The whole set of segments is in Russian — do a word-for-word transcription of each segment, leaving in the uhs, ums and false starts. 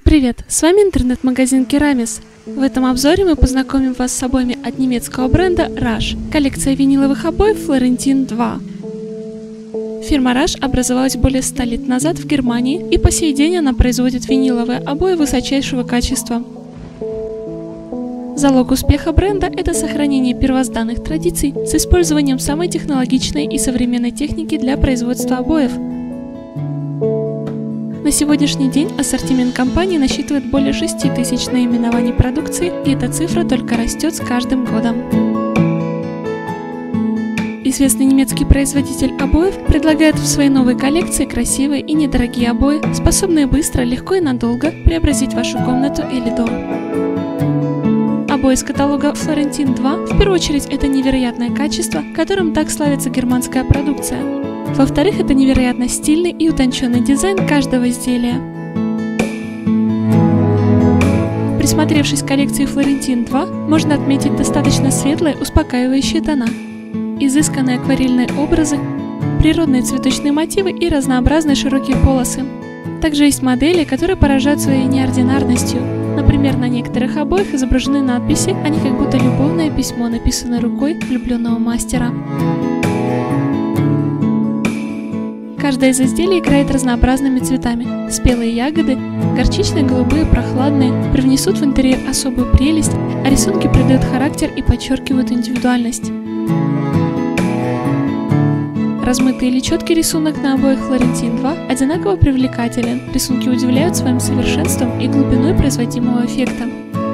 Привет, с вами интернет-магазин Керамис. В этом обзоре мы познакомим вас с обоями от немецкого бренда Rush, коллекция виниловых обоев Florentin два. Фирма Rush образовалась более ста лет назад в Германии, и по сей день она производит виниловые обои высочайшего качества. Залог успеха бренда – это сохранение первозданных традиций с использованием самой технологичной и современной техники для производства обоев. На сегодняшний день ассортимент компании насчитывает более шести тысяч наименований продукции, и эта цифра только растет с каждым годом. Известный немецкий производитель обоев предлагает в своей новой коллекции красивые и недорогие обои, способные быстро, легко и надолго преобразить вашу комнату или дом. Обои из каталога Florentin два в первую очередь это невероятное качество, которым так славится германская продукция. Во-вторых, это невероятно стильный и утонченный дизайн каждого изделия. Присмотревшись к коллекции Florentin два, можно отметить достаточно светлые, успокаивающие тона, изысканные акварельные образы, природные цветочные мотивы и разнообразные широкие полосы. Также есть модели, которые поражают своей неординарностью. Например, на некоторых обоях изображены надписи, они как будто любовное письмо, написанное рукой влюбленного мастера. Каждое из изделий играет разнообразными цветами. Спелые ягоды, горчичные, голубые, прохладные привнесут в интерьер особую прелесть, а рисунки придают характер и подчеркивают индивидуальность. Размытый или четкий рисунок на обоях Florentin два одинаково привлекателен. Рисунки удивляют своим совершенством и глубиной производимого эффекта.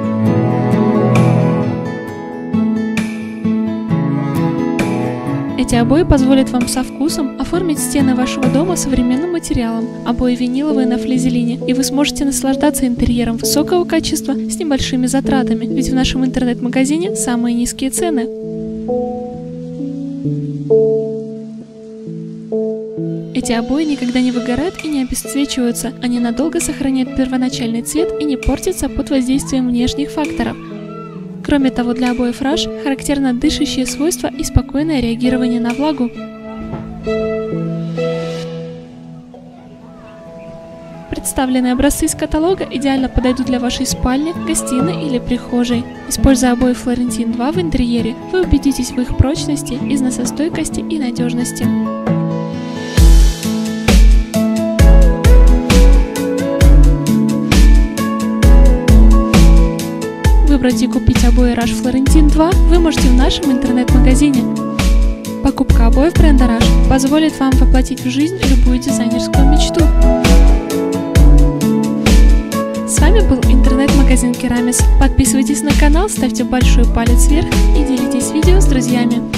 Эти обои позволят вам со вкусом оформить стены вашего дома современным материалом. Обои виниловые на флизелине, и вы сможете наслаждаться интерьером высокого качества с небольшими затратами, ведь в нашем интернет-магазине самые низкие цены. Эти обои никогда не выгорают и не обесцвечиваются, они надолго сохраняют первоначальный цвет и не портятся под воздействием внешних факторов. Кроме того, для обоев Rush характерно дышащие свойства и спокойное реагирование на влагу. Представленные образцы из каталога идеально подойдут для вашей спальни, гостиной или прихожей. Используя обои Florentin два в интерьере, вы убедитесь в их прочности, износостойкости и надежности. Выбрать и купить обои Rush Florentin два вы можете в нашем интернет-магазине. Покупка обоев бренда Rush позволит вам воплотить в жизнь любую дизайнерскую мечту. С вами был интернет-магазин Керамис. Подписывайтесь на канал, ставьте большой палец вверх и делитесь видео с друзьями.